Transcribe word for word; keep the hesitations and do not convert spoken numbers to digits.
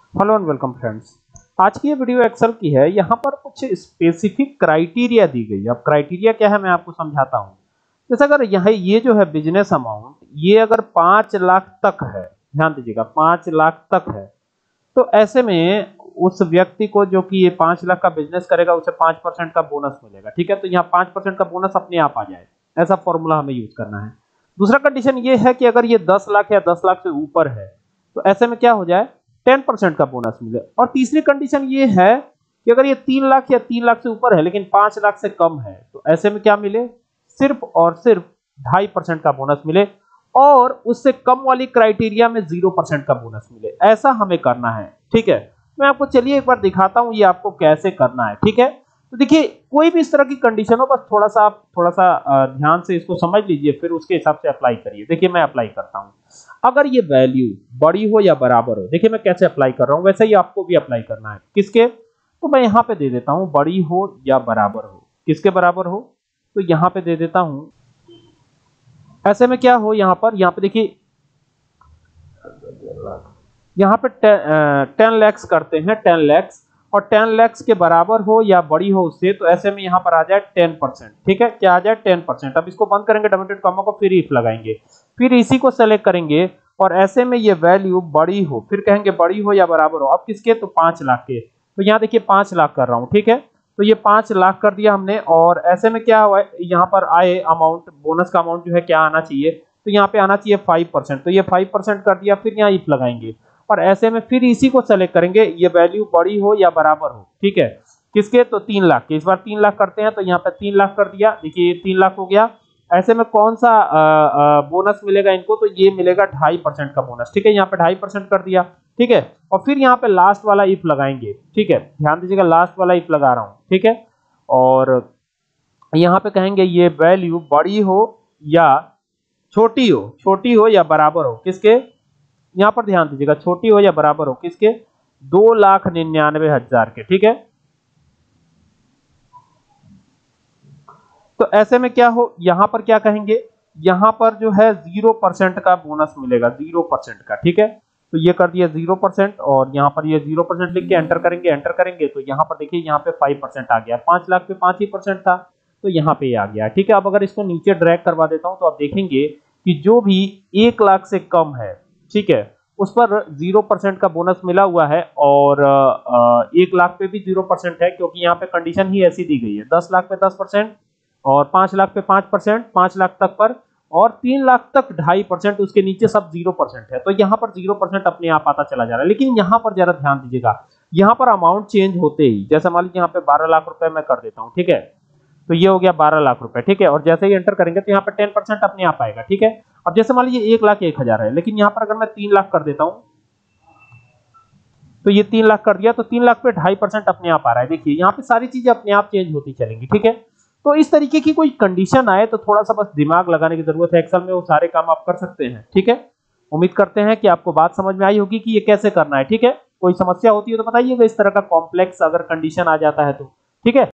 Hello and welcome friends. आज की ये वीडियो एक्सेल की है। यहाँ पर कुछ स्पेसिफिक क्राइटेरिया दी गई है। अब क्राइटेरिया क्या है मैं आपको समझाता हूँ। जैसे अगर यहाँ ये जो है बिजनेस अमाउंट ये अगर पांच लाख तक है, ध्यान दीजिएगा पांच लाख तक है, तो ऐसे में उस व्यक्ति को जो कि ये पांच लाख का बिजनेस करेगा उसे पांच परसेंट का बोनस मिलेगा। ठीक है, तो यहाँ पांच परसेंट का बोनस अपने आप आ जाए, ऐसा फॉर्मूला हमें यूज करना है। दूसरा कंडीशन ये है कि अगर ये दस लाख या दस लाख से ऊपर है तो ऐसे में क्या हो जाए, टेन परसेंट का बोनस मिले। और तीसरी कंडीशन ये है कि अगर ये तीन लाख या तीन लाख से ऊपर है लेकिन पांच लाख से कम है तो ऐसे में क्या मिले, सिर्फ और सिर्फ ढाई परसेंट का बोनस मिले और उससे कम वाली क्राइटेरिया में जीरो परसेंट का बोनस मिले। ऐसा हमें करना है। ठीक है, मैं आपको चलिए एक बार दिखाता हूं ये आपको कैसे करना है। ठीक है, तो देखिए कोई भी इस तरह की कंडीशन हो, बस थोड़ा सा आप थोड़ा सा ध्यान से इसको समझ लीजिए, फिर उसके हिसाब से अप्लाई करिए। देखिए मैं अप्लाई करता हूं। अगर ये वैल्यू बड़ी हो या बराबर हो, देखिए मैं कैसे अप्लाई कर रहा हूं, वैसे ही आपको भी अप्लाई करना है। किसके, तो मैं यहां पे दे देता हूं बड़ी हो या बराबर हो। किसके बराबर हो, तो यहां पे दे देता हूं। ऐसे में क्या हो, यहां पर यहां पे देखिए यहां पे टेन लैक्स करते हैं, टेन लैक्स, और टेन लैक्स के बराबर हो या बड़ी हो उससे, तो ऐसे में यहां पर आ जाए टेन परसेंट। ठीक है, क्या आ जाए टेन परसेंट। अब इसको बंद करेंगे डबल डॉट कॉमा को, फिर इफ लगाएंगे, फिर इसी को सेलेक्ट करेंगे और ऐसे में ये वैल्यू बड़ी हो, फिर कहेंगे बड़ी हो या बराबर हो। अब किसके, तो पांच लाख के। तो यहाँ देखिए पांच लाख कर रहा हूं। ठीक है, तो ये पांच लाख कर दिया हमने और ऐसे में क्या हुआ, यहाँ पर आए अमाउंट, बोनस का अमाउंट जो है क्या आना चाहिए, तो यहाँ पे आना चाहिए फाइव परसेंट। तो ये फाइव परसेंट कर दिया, फिर यहाँ इफ लगाएंगे और ऐसे में फिर इसी को सेलेक्ट करेंगे, ये वैल्यू बड़ी हो या बराबर हो। ठीक है, किसके, तो तीन लाख के। इस बार तीन लाख करते हैं, तो यहाँ पे तीन लाख कर दिया। देखिए ये तीन लाख हो गया। ऐसे में कौन सा आ, आ, बोनस मिलेगा इनको, तो ये मिलेगा ढाई परसेंट का बोनस। ठीक है, यहाँ पे ढाई परसेंट कर दिया। ठीक है, और फिर यहाँ पे लास्ट वाला इफ लगाएंगे। ठीक है, ध्यान दीजिएगा लास्ट वाला इफ लगा रहा हूँ। ठीक है, और यहाँ पे कहेंगे ये वैल्यू बड़ी हो या छोटी हो, छोटी हो या बराबर हो। किसके, यहां पर ध्यान दीजिएगा छोटी हो या बराबर हो किसके, दो लाख निन्यानवे हजार के। ठीक है, तो ऐसे में क्या हो, यहां पर क्या कहेंगे, यहां पर जो है जीरो परसेंट का बोनस मिलेगा, जीरो परसेंट का। ठीक है, तो ये कर दिया जीरो परसेंट और यहाँ पर ये जीरो परसेंट लिख के एंटर करेंगे, एंटर करेंगे तो यहाँ पर देखिए यहाँ पे फाइव परसेंट आ गया। पांच लाख पे पांच ही परसेंट था तो यहाँ पे आ गया। ठीक है, अब अगर इसको नीचे ड्रैग करवा देता हूं तो आप देखेंगे कि जो भी एक लाख से कम है, ठीक है, उस पर जीरो परसेंट का बोनस मिला हुआ है और एक लाख पे भी जीरो परसेंट है, क्योंकि यहाँ पे कंडीशन ही ऐसी दी गई है। दस लाख पे दस परसेंट और पांच लाख पे पांच परसेंट, पांच लाख तक पर, और तीन लाख तक ढाई परसेंट, उसके नीचे सब जीरो परसेंट है। तो यहाँ पर जीरो परसेंट अपने आप आता चला जा रहा है। लेकिन यहाँ पर जरा ध्यान दीजिएगा, यहाँ पर अमाउंट चेंज होते ही, जैसे मान लीजिए यहाँ पे बारह लाख रुपए मैं कर देता हूँ। ठीक है, तो ये हो गया बारह लाख रुपए। ठीक है, और जैसे ही एंटर करेंगे तो यहाँ पे टेन परसेंट अपने आप आएगा। ठीक है, अब जैसे मान लीजिए एक लाख एक हजार है, लेकिन यहाँ पर अगर मैं तीन लाख कर देता हूँ तो ये तीन लाख कर दिया, तो तीन लाख पे ढाई परसेंट अपने आप आ रहा है। देखिए यहाँ पे सारी चीजें अपने आप चेंज होती चलेंगी। ठीक है, तो इस तरीके की कोई कंडीशन आए तो थोड़ा सा बस दिमाग लगाने की जरूरत है। एक्सेल में वो सारे काम आप कर सकते हैं। ठीक है, उम्मीद करते हैं कि आपको बात समझ में आई होगी कि ये कैसे करना है। ठीक है, कोई समस्या होती है तो बताइएगा, इस तरह का कॉम्प्लेक्स अगर कंडीशन आ जाता है तो। ठीक है।